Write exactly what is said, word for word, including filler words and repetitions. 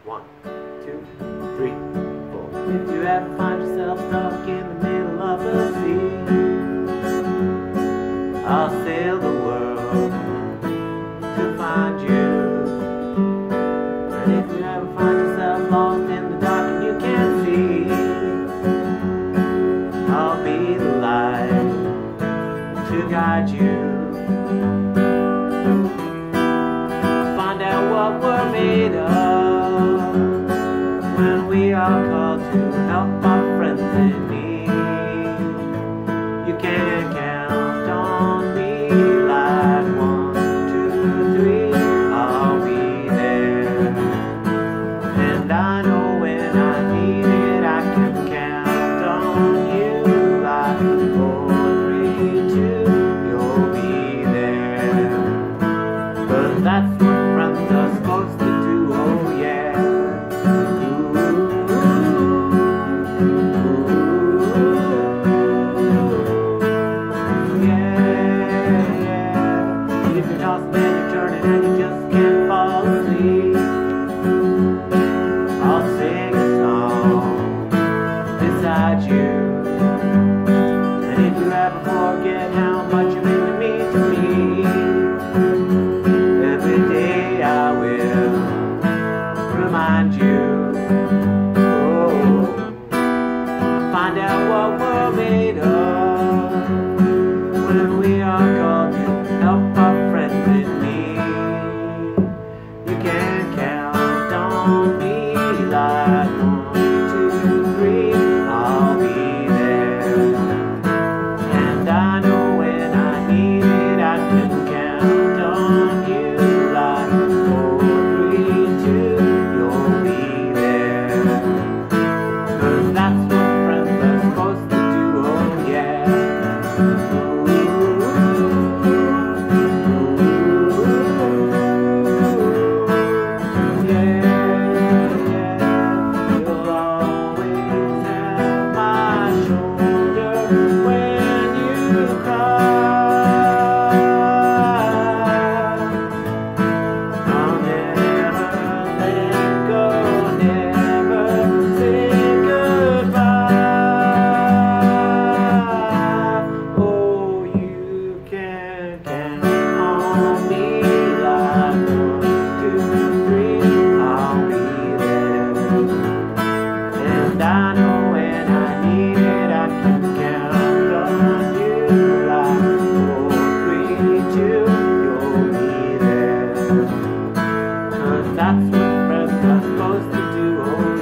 One, two, three, four. If you ever find yourself stuck in the middle of the sea, I'll sail the world to find you. And if you ever find yourself lost in the dark and you can't see, I'll be the light to guide you. Find out what we're made of when we are called to help our friends in need. You can count on me like one, two, three, I'll be there. And I know when I need it, I can count on you like four, three, two, you'll be there. 'Cause that's what friends are supposed to do, oh yeah. Tossing and you're turning and you just can't fall asleep, I'll sing a song beside you. And if you ever forget how much you really mean to me, every day I will remind you. Oh, find out what we're made of when we are called to help our friends in need. You can count on me like one, two, three, I'll be there. And I know when I need it, I can count on you like four, three, two, you'll be there. 'Cause that's what friends are supposed to do, oh yeah. I know when I need it, I can count on you like four, three, two, you'll be there. 'Cause that's what friends are supposed to do, oh